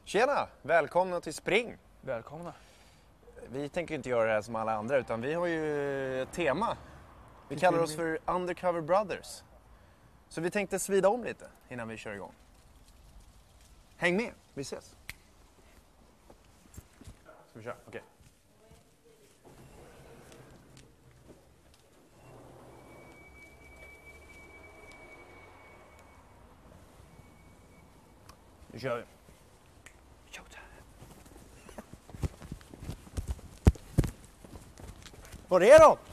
Tjena! Välkomna till Spring! Välkomna. Vi tänker inte göra det här som alla andra utan vi har ju ett tema. Vi kallar oss för Undercover Brothers. Så vi tänkte svida om lite innan vi kör igång. Häng med, vi ses! Ska vi köra? Okej. Nu kör vi. Var är de?